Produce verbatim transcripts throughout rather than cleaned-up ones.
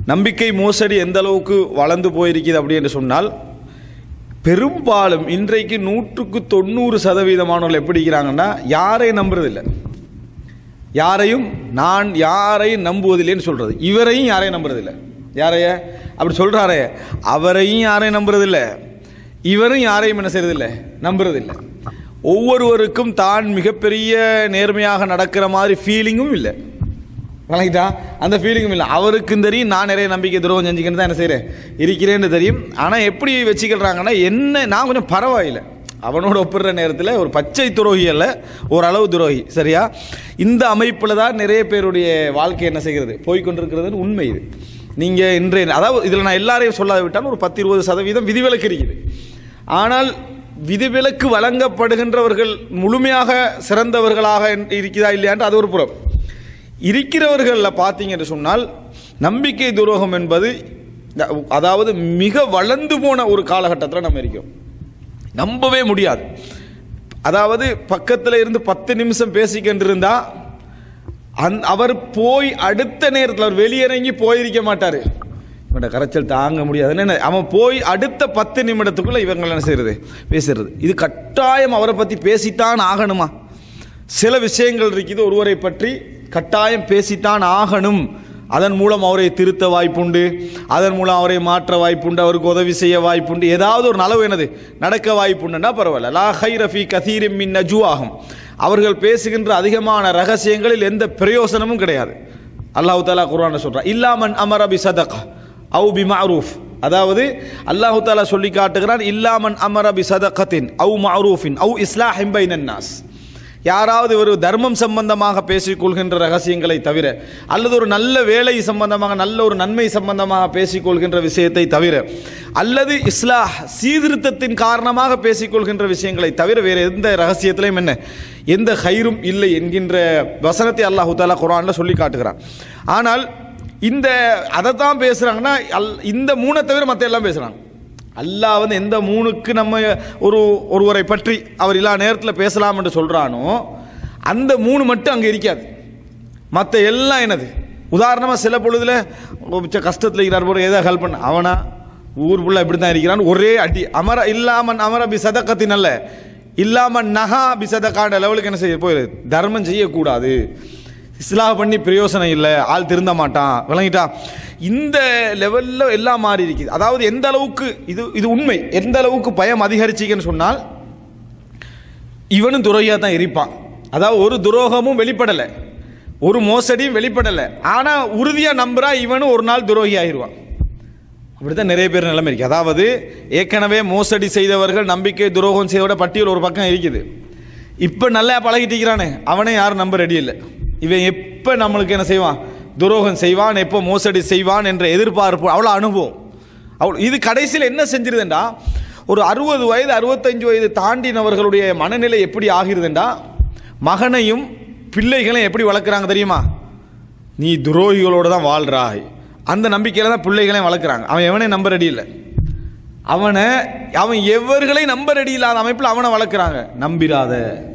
நம்பிக்கை மோசடி எந்த அளவுக்கு வளர்ந்து போயிருக்குது அப்படி என்று சொன்னால், பெரும்பாலும் இன்றைக்கு நூற்றுக்கு தொண்ணூறு சதவீதமானவர்கள் எப்படி இருக்கிறாங்கன்னா, யாரையும் நம்புறதில்லை. யாரையும் நான் யாரையும் நம்புவதில்லைன்னு சொல்றது. இவரையும் யாரையும் நம்புறதில்லை. யாரைய அப்படி சொல்றாரே, அவரையும் யாரையும் நம்புறதில்லை, இவரும் யாரையும் என்ன செய்யறதில்லை, நம்புறதில்லை. ஒவ்வொருவருக்கும் தான் மிகப்பெரிய நேர்மையாக நடக்கிற மாதிரி ஃபீலிங்கும் இல்லை. வழங்கிட்டா அந்த ஃபீலிங்கும் இல்லை. அவருக்கும் தெரியும் நான் நிறைய நம்பிக்கை துரோகம் செஞ்சுக்கிட்டு தான் என்ன செய்கிறேன் இருக்கிறேன்னு தெரியும். ஆனால் எப்படி வச்சுக்கிறாங்கன்னா, என்ன நான் கொஞ்சம் பரவாயில்லை, அவனோட ஒப்பிடுற நேரத்தில் ஒரு பச்சை துரோகி அல்ல, ஓரளவு துரோகி. சரியா? இந்த அமைப்பில் தான் நிறைய பேருடைய வாழ்க்கை என்ன செய்கிறது, போய்கொண்டிருக்கிறதுன்னு உண்மை. இது நீங்கள் இன்றைய, அதாவது இதில் நான் எல்லாரையும் சொல்லாத விட்டாலும் ஒரு பத்து இருபது சதவீதம் விதிவிலக்கு இருக்குது. ஆனால் விதிவிலக்கு வழங்கப்படுகின்றவர்கள் முழுமையாக சிறந்தவர்களாக இருக்கிறதா இல்லையான்று அது ஒரு புறம். இருக்கிறவர்களில் பார்த்தீங்க என்று சொன்னால், நம்பிக்கை துரோகம் என்பது அதாவது மிக வளர்ந்து போன ஒரு காலகட்டத்தில் நம்ம இருக்கிறோம். நம்பவே முடியாது. அதாவது பக்கத்தில் இருந்து பத்து நிமிஷம் பேசிக்கின்றிருந்தா அந் அவர் போய் அடுத்த நேரத்தில் அவர் வெளியிறங்கி போயிருக்க மாட்டார். இவனோட கரைச்சல் தாங்க முடியாது. என்ன, அவன் போய் அடுத்த பத்து நிமிடத்துக்குள்ள இவங்க என்ன செய்யறது, பேசுறது. இது கட்டாயம் அவரை பற்றி பேசித்தான் ஆகணுமா? சில விஷயங்கள் இருக்குது, ஒருவரை பற்றி கட்டாயம் பேசித்தான் ஆகணும். அதன் மூலம் அவரை திருத்த வாய்ப்புண்டு, அதன் மூலம் அவரை மாற்ற வாய்ப்புண்டு, அவருக்கு உதவி செய்ய வாய்ப்புண்டு, ஏதாவது ஒரு நலவு என்னது நடக்க வாய்ப்புண்டுன்னா பரவாயில்ல. லா ஹைர ஃபீ கதீரின் மின் நஜ்வாஹும், அவர்கள் பேசுகின்ற அதிகமான ரகசியங்களில் எந்த பிரயோசனமும் கிடையாது. அல்லாஹ் தஆலா குர்ஆன்ல சொல்றான், இல்லாமன் அமர பி சதகா அவு பி மஅரூஃப். அதாவது அல்லாஹ் தஆலா சொல்லி காட்டுகிறான், இல்லாமன் அமர பி சதகத்தின் அவு மஅரூஃபின் அவு இஸ்லாஹின் பைனன் நாஸ். யாராவது ஒரு தர்மம் சம்பந்தமாக பேசிக்கொள்கின்ற ரகசியங்களை தவிர, அல்லது ஒரு நல்ல வேலை சம்பந்தமாக, நல்ல ஒரு நன்மை சம்பந்தமாக பேசிக்கொள்கின்ற விஷயத்தை தவிர, அல்லது இஸ்லாஹ் சீர்திருத்தத்தின் காரணமாக பேசிக்கொள்கின்ற விஷயங்களை தவிர வேறு எந்த ரகசியத்திலையும் என்ன எந்த ஹைரும் இல்லை என்கின்ற வசனத்தை அல்லாஹ் தஆலா குர்ஆன்ல சொல்லி காட்டுகிறான். ஆனால் இந்த அதை தான் பேசுகிறாங்கன்னா, அல் இந்த மூணை தவிர மற்ற எல்லாம் பேசுகிறாங்க. அல்லாஹ் வந்து எந்த மூணுக்கு நம்ம ஒரு ஒருவரை பற்றி அவர் எல்லா நேரத்தில் பேசலாம் என்று சொல்கிறானோ, அந்த மூணு மட்டும் அங்கே இருக்காது. மற்ற எல்லாம் என்னது, உதாரணமாக சில பொழுதில் கஷ்டத்தில் இருக்கிறார் போல, ஏதோ ஹெல்ப் பண்ண, அவனா ஊர் ஃபுல்லாக இப்படி தான் இருக்கிறான், ஒரே அடி. அமர இல்லாமன் அமர பி சதக்கத்தின் அல்ல, இல்லாமன் நகா பி சதக்காண்ட லெவலுக்கு என்ன செய்ய போயிடுது, தர்மம் செய்யக்கூடாது, இஸ்லாம் பண்ணி பிரயோசனம் இல்லை, ஆள் திருந்த மாட்டான். விளங்கிட்டா? இந்த லெவலில் எல்லாம் மாறி இருக்குது. அதாவது எந்த அளவுக்கு இது இது உண்மை, எந்த அளவுக்கு பயம் அதிகரிச்சிக்கன்னு சொன்னால், இவனும் துரோகியாக தான் இருப்பான். அதாவது ஒரு துரோகமும் வெளிப்படலை, ஒரு மோசடியும் வெளிப்படலை, ஆனால் உறுதியாக நம்புறா இவனும் ஒரு நாள் துரோகி ஆகிடுவான். அப்படித்தான் நிறைய பேர் நிலைமை இருக்குது. அதாவது ஏற்கனவே மோசடி செய்தவர்கள், நம்பிக்கை துரோகம் செய்தவட பட்டியல் ஒரு பக்கம் இருக்குது. இப்போ நல்லா பழகிட்டு இருக்கிறானே, அவனே யாரும் நம்ப ரெடி இல்லை. இவன் எப்போ நம்மளுக்கு என்ன செய்வான், துரோகம் செய்வான், எப்போ மோசடி செய்வான் என்ற எதிர்பார்ப்பு, அவ்வளோ அனுபவம். அவ்வளோ இது கடைசியில் என்ன செஞ்சிருதுண்டா, ஒரு அறுபது வயது அறுபத்தஞ்சு வயது தாண்டினவர்களுடைய மனநிலை எப்படி ஆகிருதுண்டா, மகனையும் பிள்ளைகளையும் எப்படி வளர்க்குறாங்க தெரியுமா, நீ துரோகிகளோடு தான் வாழ்றாய், அந்த நம்பிக்கையில் தான் பிள்ளைகளையும் வளர்க்குறாங்க. அவன் எவனே நம்ப ரெடி இல்லை, அவனை அவன் எவர்களையும் நம்ப ரெடி இல்லாத அமைப்பில் அவனை வளர்க்குறாங்க. நம்பிராத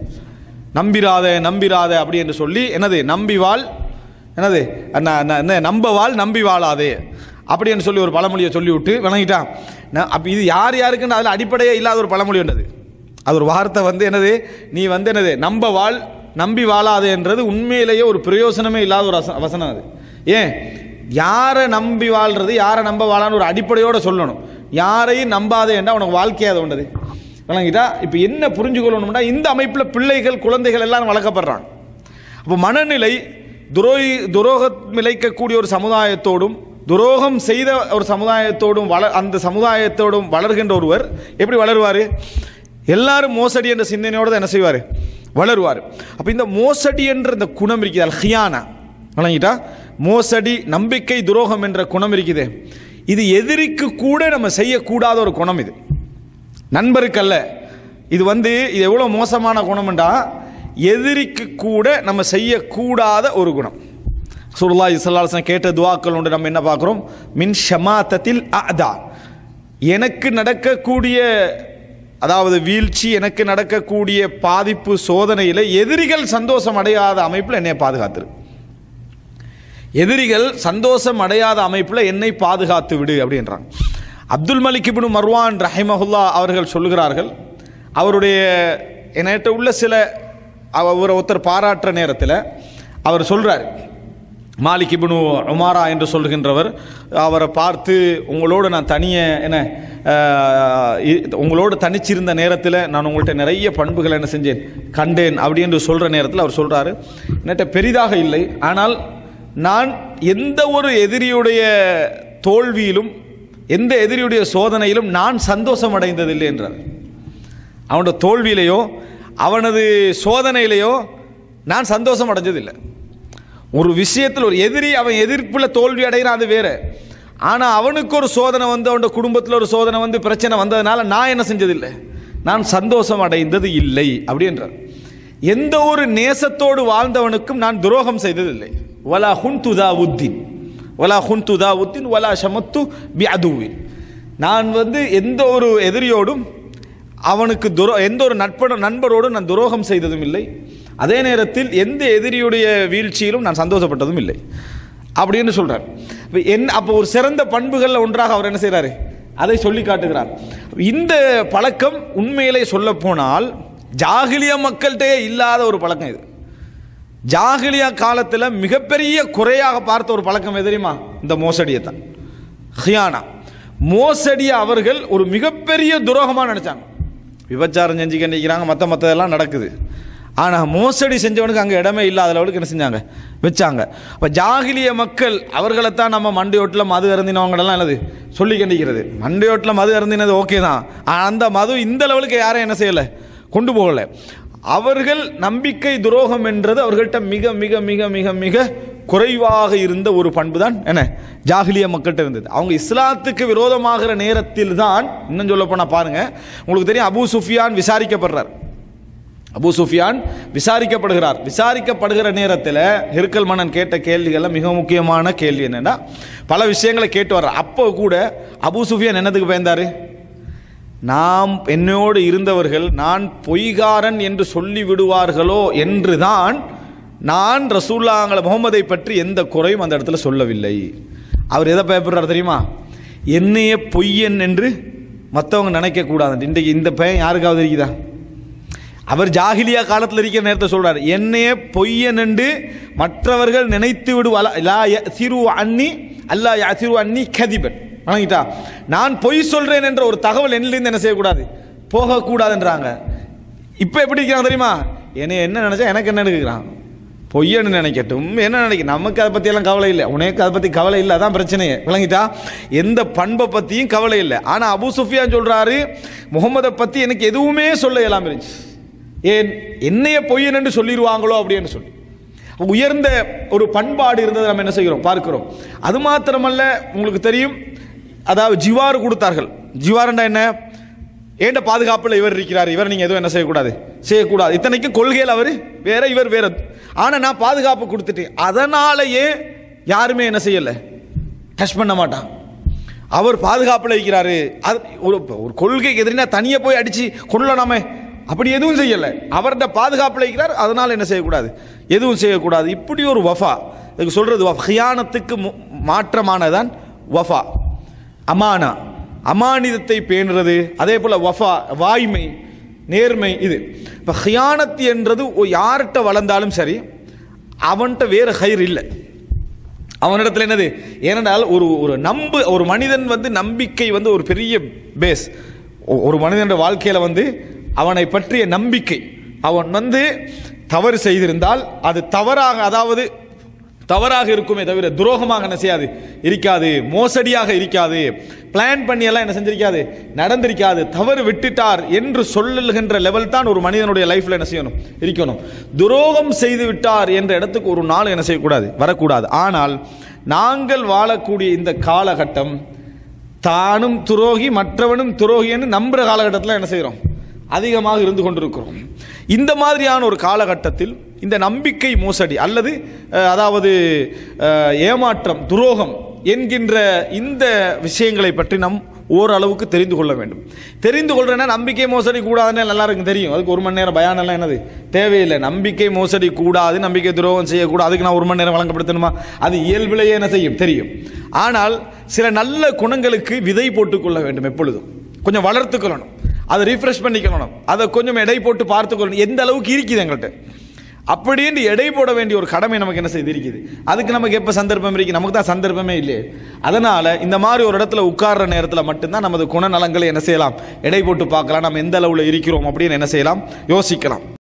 நம்பிராத நம்பிராத அப்படி என்று சொல்லி, என்னது நம்பி வாழ், என்னது நம்ப வாழ் நம்பி வாழாதே அப்படி என்று சொல்லி ஒரு பழமொழியை சொல்லி விட்டு விளங்கிட்டான். அப்போ இது யார் யாருக்குன்னு அதில் அடிப்படையே இல்லாத ஒரு பழமொழி வந்தது. அது ஒரு வார்த்தை வந்து என்னது, நீ வந்து என்னது நம்ப வாழ் நம்பி வாழாதே என்றது உண்மையிலேயே ஒரு பிரயோசனமே இல்லாத ஒரு வசனம் அது. ஏன், யாரை நம்பி வாழ்றது, யாரை நம்ப வாழான்னு ஒரு அடிப்படையோடு சொல்லணும். யாரையும் நம்பாதே என்றால் உனக்கு வாழ்க்கையாக உண்டது. விளங்கிட்டா? இப்போ என்ன புரிஞ்சுக்கொள்ளணும்னா, இந்த அமைப்பில் பிள்ளைகள் குழந்தைகள் எல்லாரும் வளர்க்கப்படுறாங்க. அப்போ மனநிலை துரோகி துரோகம் விளைக்கக்கூடிய ஒரு சமுதாயத்தோடும், துரோகம் செய்த ஒரு சமுதாயத்தோடும் வள அந்த சமுதாயத்தோடும் வளர்கின்ற ஒருவர் எப்படி வளருவார், எல்லாரும் மோசடி என்ற சிந்தனையோடு தான் என்ன செய்வார், வளருவார். அப்போ இந்த மோசடி என்ற இந்த குணம் இருக்குது, அல் ஹியானா. விளங்கிட்டா? மோசடி, நம்பிக்கை துரோகம் என்ற குணம் இருக்குது. இது எதிரிக்கு கூட நம்ம செய்யக்கூடாத ஒரு குணம். இது நண்பருக்கல்ல. இது வந்து இது எவ்வளோ மோசமான குணம்டா, எதிரிக்கு கூட நம்ம செய்யக்கூடாத ஒரு குணம். ரசூலுல்லாஹி ஸல்லல்லாஹு அலைஹி வஸல்லம் கேட்ட துஆக்கள் உண்டு. நம்ம என்ன பார்க்குறோம், மின் ஷமாத்தத்தில் அஅதா, எனக்கு நடக்கக்கூடிய அதாவது வீழ்ச்சி, எனக்கு நடக்கக்கூடிய பாதிப்பு, சோதனையில் எதிரிகள் சந்தோஷம் அடையாத அமைப்பில் என்னை பாதுகாத்துரு. எதிரிகள் சந்தோஷம் அடையாத அமைப்பில் என்னை பாதுகாத்து விடு அப்படின்றாங்க. அப்துல் மலிக் இப்னு மர்வான் ரஹிமஹுல்லா அவர்கள் சொல்லுகிறார்கள், அவருடைய என்கிட்ட உள்ள சில அவர் ஒருத்தர் பாராட்டுற நேரத்தில் அவர் சொல்கிறார், மாலிக் இப்னு உமாரா என்று சொல்கின்றவர் அவரை பார்த்து, உங்களோடு நான் தனியே என்ன உங்களோடு தனிச்சிருந்த நேரத்தில் நான் உங்கள்கிட்ட நிறைய பண்புகள் என்ன செஞ்சேன் கண்டேன் அப்படி என்று சொல்கிற நேரத்தில் அவர் சொல்கிறாரு, என்கிட்ட பெரிதாக இல்லை, ஆனால் நான் எந்த ஒரு எதிரியுடைய தோல்வியிலும் எந்த எதிரியுடைய சோதனையிலும் நான் சந்தோஷம் அடைந்ததில்லை என்றார். அவனோட தோல்வியிலையோ அவனது சோதனையிலையோ நான் சந்தோஷம் அடைஞ்சதில்லை. ஒரு விஷயத்தில் ஒரு எதிரி அவன் எதிர்ப்பில் தோல்வி அடைகிறான், அது வேறு. ஆனால் அவனுக்கு ஒரு சோதனை வந்து, அவனோட குடும்பத்தில் ஒரு சோதனை வந்து பிரச்சனை வந்ததுனால நான் என்ன செஞ்சதில்லை, நான் சந்தோஷம் அடைந்தது இல்லை அப்படின்றார். எந்த ஒரு நேசத்தோடு வாழ்ந்தவனுக்கும் நான் துரோகம் செய்ததில்லை. வலா ஹுன்து தா உத்தின் வலா ஹுன்து தா உத்தின் வலா ஷமத்து பி அதுவின். நான் வந்து எந்த ஒரு எதிரியோடும் அவனுக்கு துரோ எந்த ஒரு நட்ப நண்பரோடும் நான் துரோகம் செய்ததும் இல்லை, அதே நேரத்தில் எந்த எதிரியுடைய வீழ்ச்சியிலும் நான் சந்தோஷப்பட்டதும் இல்லை அப்படின்னு சொல்கிறார். என் அப்போ ஒரு சிறந்த பண்புகளில் ஒன்றாக அவர் என்ன செய்கிறாரு, அதை சொல்லி காட்டுகிறார். இந்த பழக்கம் உண்மையிலே சொல்ல போனால் ஜாகிலியா மக்கள்கிட்டே இல்லாத ஒரு பழக்கம் இது. ஜாகிலியா காலத்தில் மிகப்பெரிய குறையாக பார்த்த ஒரு பழக்கம் எது தெரியுமா, இந்த மோசடியை தான். ஹியானா, மோசடியை அவர்கள் ஒரு மிகப்பெரிய துரோகமாக நினச்சாங்க. விபச்சாரம் செஞ்சு கண்டிக்கிறாங்க, மற்ற மற்றதெல்லாம் நடக்குது, ஆனால் மோசடி செஞ்சவனுக்கு அங்கே இடமே இல்லாத அளவுக்கு என்ன செஞ்சாங்க வச்சாங்க. அப்போ ஜாகிலிய மக்கள் அவர்களைத்தான் நம்ம மண்டையோட்டில் மது அருந்தினவங்களெல்லாம் என்னது சொல்லி கண்டிக்கிறது. மண்டையோட்டில் மது அருந்தினது ஓகே தான், அந்த மது இந்த லெவலுக்கு யாரும் என்ன செய்யலை, கொண்டு போகலை. அவர்கள் நம்பிக்கை துரோகம் என்றது அவர்கள்ட்ட மிக மிக மிக மிக மிக குறைவாக இருந்த ஒரு பண்பு தான் என்ன ஜாகிலிய மக்கள்கிட்ட இருந்தது. அவங்க இஸ்லாத்துக்கு விரோதமாகிற நேரத்தில் தான், இன்னும் சொல்ல போனால் பாருங்க, உங்களுக்கு தெரியும் அபூ சுஃபியான் விசாரிக்கப்படுறார். அபூ சுஃபியான் விசாரிக்கப்படுகிறார். விசாரிக்கப்படுகிற நேரத்தில் ஹிர்கல் மன்னன் கேட்ட கேள்விகளில் மிக முக்கியமான கேள்வி என்னன்னா, பல விஷயங்களை கேட்டு வர்ற. அப்போ கூட அபூ சுஃபியான் என்னதுக்கு பயந்தாரு, நாம் என்னோடு இருந்தவர்கள் நான் பொய்காரன் என்று சொல்லி விடுவார்களோ என்றுதான் நான் ரசூலுல்லாஹி முகமதை பற்றி எந்த குறையும் அந்த இடத்துல சொல்லவில்லை. அவர் எதை பயப்படுறார் தெரியுமா, என்னையே பொய்யன் என்று மற்றவங்க நினைக்க கூடாது. இன்றைக்கு இந்த பையன் யாருக்காவது இருக்குதா? அவர் ஜாகிலியா காலத்தில் இருக்கிற நேரத்தை சொல்றார், என்னையே பொய்யன் என்று மற்றவர்கள் நினைத்து விடுவாலா லா யஸிரு அன்னி அல்லா யஸிரு அன்னி கதிபன். வணங்கிட்டா, நான் பொய் சொல்றேன் என்ற ஒரு தகவல் என்னிலிருந்து என்ன செய்யக்கூடாது, போகக்கூடாதுன்றாங்க. இப்போ எப்படி இருக்கிறாங்க தெரியுமா, என்னை என்ன நினைச்சா எனக்கு என்ன நினைக்கிறான், பொய்யன்னு நினைக்கட்டும், என்ன நினைக்க, நமக்கு அதை பற்றியெல்லாம் கவலை இல்லை, உனக்கு அதை பற்றி கவலை இல்லை, அதான் பிரச்சனையே. விளங்கிட்டா, எந்த பண்பை பற்றியும் கவலை இல்லை. ஆனால் அபூ சுஃபியான் சொல்றாரு, முகமதை பற்றி எனக்கு எதுவுமே சொல்ல இயலாம இருந்துச்சு, ஏன் என்னைய பொய்யன் என்று சொல்லிடுவாங்களோ அப்படின்னு சொல்லி. உயர்ந்த ஒரு பண்பாடு இருந்ததை நம்ம என்ன செய்கிறோம் பார்க்கிறோம். அது மாத்திரமல்ல, உங்களுக்கு தெரியும், அதாவது ஜிவார் கொடுத்தார்கள். ஜிவார்ண்டா என்ன, ஏண்ட பாதுகாப்பில் இவர் இருக்கிறார், இவர் நீங்கள் எதுவும் என்ன செய்யக்கூடாது செய்யக்கூடாது. இத்தனைக்கும் கொள்கையில் அவர் வேற இவர் வேற, ஆனால் நான் பாதுகாப்பு கொடுத்துட்டேன், அதனாலேயே யாருமே என்ன செய்யலை, டச் பண்ண மாட்டான். அவர் பாதுகாப்பில் இருக்கிறாரு, அது ஒரு ஒரு கொள்கைக்கு எதிரினா தனியாக போய் அடித்து கொள்ளலாமே, அப்படி எதுவும் செய்யலை. அவர்கிட்ட பாதுகாப்பில் இருக்கிறார், அதனால் என்ன செய்யக்கூடாது, எதுவும் செய்யக்கூடாது. இப்படி ஒரு வஃபா, இதுக்கு சொல்கிறது வஃபா, ஹியானத்துக்கு மாற்றமானதான் வஃபா. அமானா, அமானிதத்தை பேணுறது, அதே போல் வஃபா வாய்மை நேர்மை. இது இப்போ ஹியானத் என்றது யார்கிட்ட வளர்ந்தாலும் சரி, அவன்கிட்ட வேறு ஹைர் இல்லை, அவனிடத்தில் என்னது. ஏனென்றால் ஒரு ஒரு நம்பு ஒரு மனிதன் வந்து நம்பிக்கை வந்து ஒரு பெரிய பேஸ். ஒரு மனிதனுடைய வாழ்க்கையில் வந்து அவனை பற்றிய நம்பிக்கை, அவன் வந்து தவறு செய்திருந்தால் அது தவறாக, அதாவது தவறாக இருக்குமே தவிர துரோகமாக என்ன செய்யாது இருக்காது, மோசடியாக இருக்காது, பிளான் பண்ணி எல்லாம் என்ன செஞ்சிருக்காது நடந்திருக்காது, தவறு விட்டுட்டார் என்று சொல்லுகின்ற லெவல் தான் ஒரு மனிதனுடைய லைஃப்ல என்ன செய்யணும் இருக்கணும். துரோகம் செய்து விட்டார் என்ற இடத்துக்கு ஒரு நாள் என்ன செய்யக்கூடாது வரக்கூடாது. ஆனால் நாங்கள் வாழக்கூடிய இந்த காலகட்டம் தானும் துரோகி மற்றவனும் துரோகி என்று நம்புற காலகட்டத்தில் என்ன செய்கிறோம் அதிகமாக இருந்து கொண்டிருக்கிறோம். இந்த மாதிரியான ஒரு காலகட்டத்தில் இந்த நம்பிக்கை மோசடி அல்லது அதாவது ஏமாற்றம் துரோகம் என்கின்ற இந்த விஷயங்களை பற்றி நாம் ஓரளவுக்கு தெரிந்து கொள்ள வேண்டும். தெரிந்து கொள்றேன்னா நம்பிக்கை மோசடி கூடாதுன்னு எல்லாருக்கும் தெரியும். அதுக்கு ஒரு மணி நேரம் பயானெல்லாம் என்னது தேவையில்லை. நம்பிக்கை மோசடி கூடாது, நம்பிக்கை துரோகம் செய்யக்கூடாது, அதுக்கு நான் ஒரு மணி நேரம் வழங்கப்படுத்தணுமா? அது இயல்பிலேயே என்ன செய்யும் தெரியும். ஆனால் சில நல்ல குணங்களுக்கு விதை போட்டுக்கொள்ள வேண்டும். எப்பொழுதும் கொஞ்சம் வளர்த்துக்கொள்ளணும், அதை ரீஃப்ரெஷ் பண்ணிக்கணும், அதை கொஞ்சம் எடை போட்டு பார்த்துக்கொள்ளணும். எந்த அளவுக்கு இருக்குது எங்கள்கிட்ட அப்படின்னு எடை போட வேண்டிய ஒரு கடமை நமக்கு என்ன செய்து இருக்குது. அதுக்கு நமக்கு எப்போ சந்தர்ப்பம் இருக்குது? நமக்கு தான் சந்தர்ப்பமே இல்லையே. அதனால் இந்த மாதிரி ஒரு இடத்துல உட்கார்ற நேரத்தில் மட்டும்தான் நமது குணநலங்களை என்ன செய்யலாம், எடை போட்டு பார்க்கலாம், நம்ம எந்த அளவில் இருக்கிறோம் அப்படின்னு என்ன செய்யலாம், யோசிக்கலாம்.